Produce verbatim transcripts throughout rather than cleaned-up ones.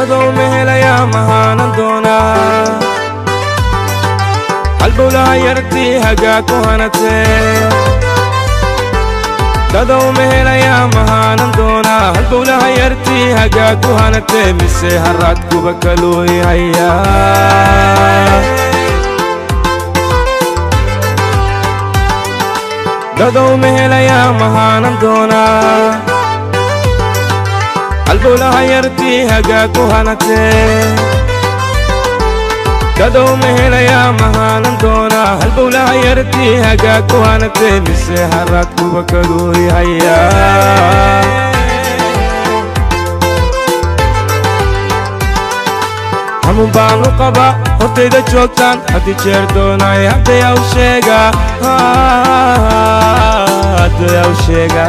dadoo mehelaya mahaanan doonaa halbowlaha yartii hagaa ku hanatee dadoo mehelaya mahaanan doonaa halbowlaha yartii hagaa ku hanatee mise haraad kuba kaluu hayaa dadoo mehelaya mahaanan doonaa halbowlaha yartii hagaa ku hanatee dadoo mehelaya mahaanan doonaa halbowlaha yartii hagaa ku hanatee mise haraad kuba kaluu hayaa hamun baanu qaba hortayda joogtaan haddii jeer doonaay haddayaw sheega haddayaw sheega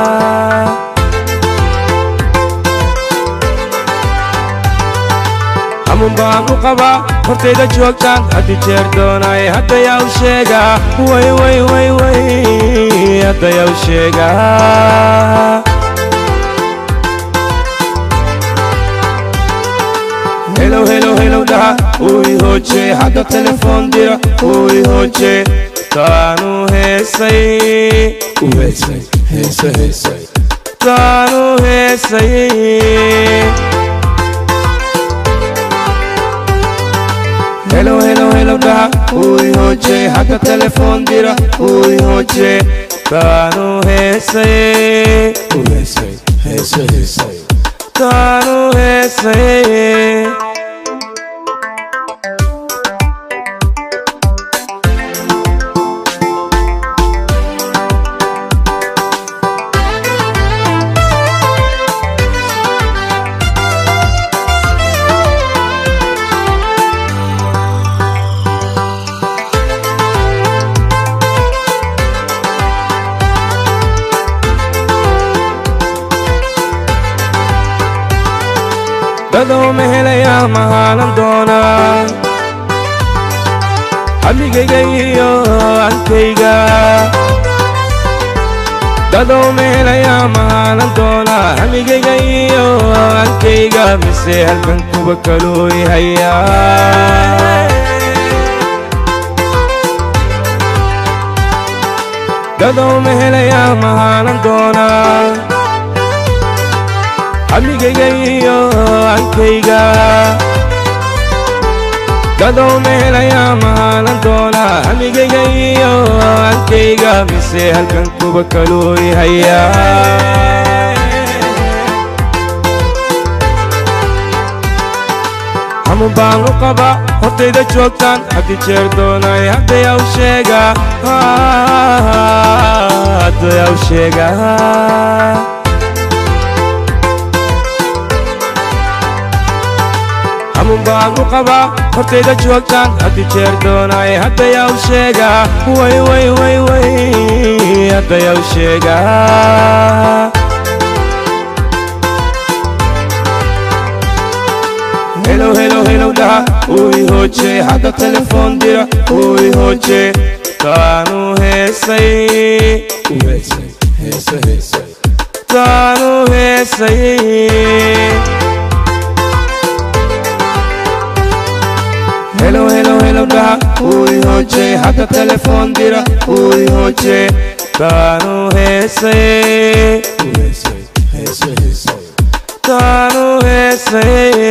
hamun baanu qaba hortayda joogtaan haddii jeer doonaay haddayaw sheega way way way way haddayaw sheega hello hello hello daha uy hoje hada telefon dira uy hoje tanu heesay u heesay heesay heesay tanu heesay hello hello hello daha uy hoje hada telefon dira uy hoje tanu heesay u heesay heesay heesay tanu heesay dadoo mehelaya mahaanan doonaa hamigayga iyo ankayga dadoo mehelaya mahaanan doonaa hamigayga iyo ankayga mise halkan kuba kaluu hayaa dadoo mehelaya mahaanan doonaa hamigayga iyo ankayga dadoo mehelaya mahaanan doonaa hamigayga iyo ankayga mise halkan kuba kaluu hayaa hamun baanu qaba hortayda joogtaan haddii jeer doonaay haddayaw sheega haddayaw sheega hamun baanu qaba hortayda joogtaan haddii jeer doonaay haddayaw sheega way way way way haddayaw sheega hello hello hello daha uy hoje hada telefon dira uy hoje tanu heesay u heesay heesay heesay tanu heesay hello hello hello daha uy hoje hada telefon dira uy hoje tanu heesay u heesay heesay heesay tanu heesay